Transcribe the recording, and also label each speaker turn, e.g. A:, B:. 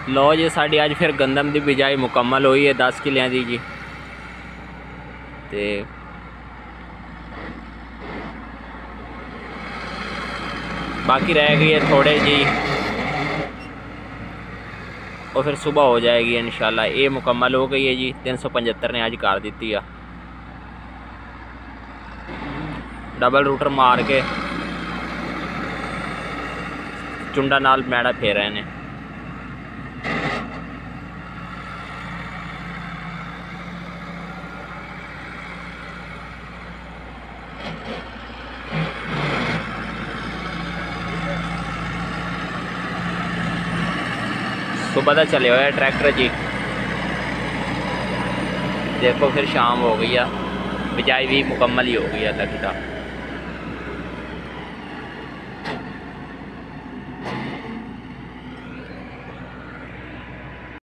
A: लो जी साड़ी अज फिर गंदम की बिजाई मुकम्मल हुई है 10 किलियां की जी। ते बाकी रह गई है थोड़े जी, और फिर सुबह हो जाएगी इंशाल्लाह। ये मुकम्मल हो गई है जी। 375 ने अज कर दी है। डबल रूटर मार के चुंडा नाल मैड़ा फेर रहे हैं। सुबह का चले हुए ट्रैक्टर जी। देखो फिर शाम हो गई है, बिजाई भी मुकम्मल ही हो गई है तक।